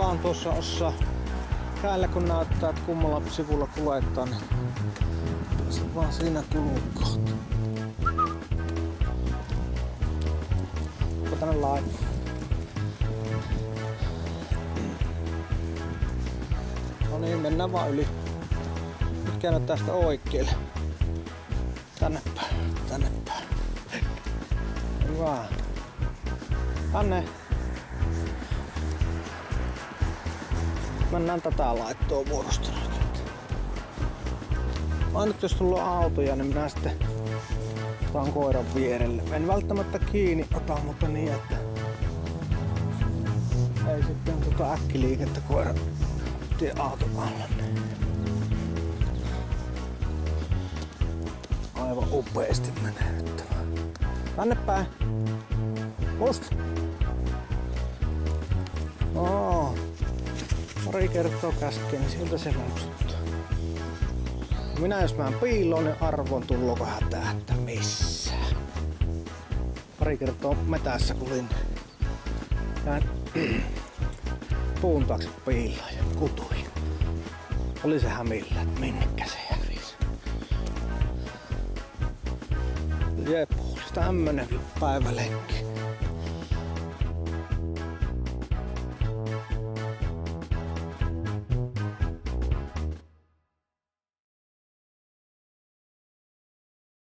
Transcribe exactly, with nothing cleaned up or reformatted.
vaan tuossa osaa käillä kun näyttää, että kummalla sivulla kuljettaa, niin se vaan siinä kulukkoon. Onko tänne laittaa? No niin, mennään vaan yli. Nyt käännät tästä oikealle. Tänne päin, tänne päin. Hyvä. Tänne. Mennään tätä laittoa vuorosta nyt. Aina jos tulla autoja, niin minä sitten otan koiran vierelle. En välttämättä kiinni ota, mutta niin, että ei sitten tota äkkiliikettä koira tie auton alla. Aivan upeesti menee nyt. Tänne päin. Musta. Oo. Pari kertaa käskeen, niin siltä se muistuttaa. Minä jos mä piiloon, niin arvon tulloko hätää, että missään. Pari kertaa metässä kulin. Jäin puun taakse piiloon ja kutuin. Oli se hämillä, että minnekä se hävisi. Jep, tämmönen päivälenkki.